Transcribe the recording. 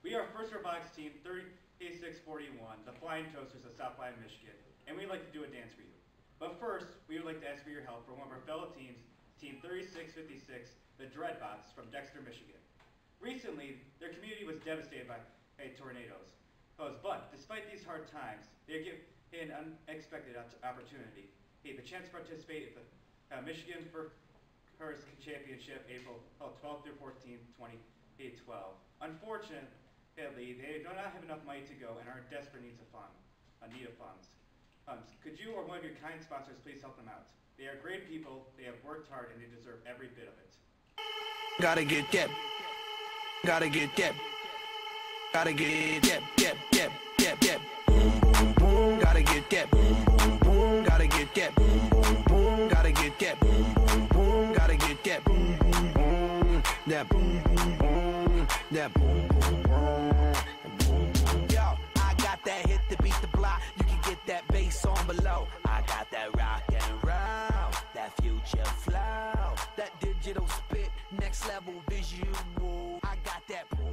We are first robotics team 3641, the Flying Toasters of South Lyon, Michigan, and we'd like to do a dance for you. But first, we would like to ask for your help for one of our fellow teams, Team 3656, the Dreadbots from Dexter, Michigan. Recently, their community was devastated by tornadoes. But despite these hard times, they are given an unexpected opportunity. The chance to participate in the Michigan First Championship, April 12th through 14th, 2012. Unfortunately, they do not have enough money to go and are in desperate need of funds. Could you or one of your kind sponsors please help them out? They are great people, they have worked hard, and they deserve every bit of it. Gotta get that. Gotta get that. Gotta get that. Boom, boom, boom. Gotta get that. Boom, boom, boom. Gotta get that. Boom, boom, boom. Gotta get that. Boom, boom, boom. Gotta get that. Boom, boom, boom. That boom, boom, boom. That boom, boom, boom. Yo, I got that hit to beat the block. You can get that bass on below. I got that rock and roll, that future flow, that digital spit, next level visual. I got that.